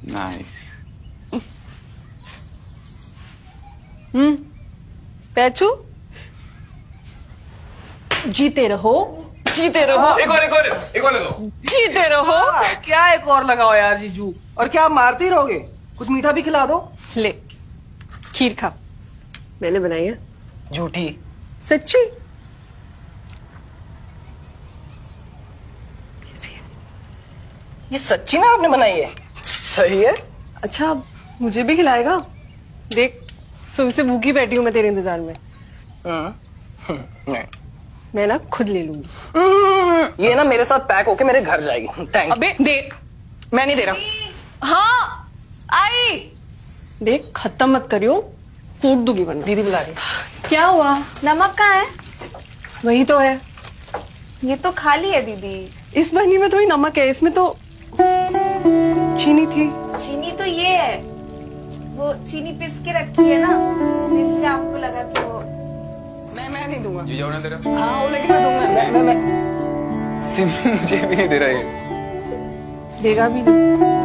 Nice. पैचू, जीते रहो, जीते रहो। एक और ले लो। जीते रहो। क्या एक और लगाओ यार जीजू, और क्या आप मारते ही रहोगे? कुछ मीठा भी खिला दो। ले, खीर खा, मैंने बनाई है। झूठी। सच्ची? ये सच्ची में आपने बनाई है? सही है। अच्छा, मुझे भी खिलाएगा? देख, सुबह से भूखी बैठी हूँ मैं तेरे इंतजार में। नहीं, मैं ना खुद ले लूंगी। ये ना मेरे साथ पैक होके मेरे घर जाएगी। थैंक। अबे दे। मैं नहीं दे रहा। हाँ आई। देख, खत्म मत करियो, कूट दूंगी वरना। दीदी बुला रही। क्या हुआ? नमक कहाँ है? वही तो है। ये तो खाली है दीदी। इस बर्नी में थोड़ी नमक है, इसमें तो चीनी थी। चीनी तो ये है, वो चीनी पिस के रखी है ना, तो इसलिए आपको लगा कि वो। मैं नहीं दूंगा। जीजा होने दे रहा। हाँ वो, लेकिन मैं दूंगा। मैं सिम मुझे भी नहीं दे रहा ये। देगा भी नहीं।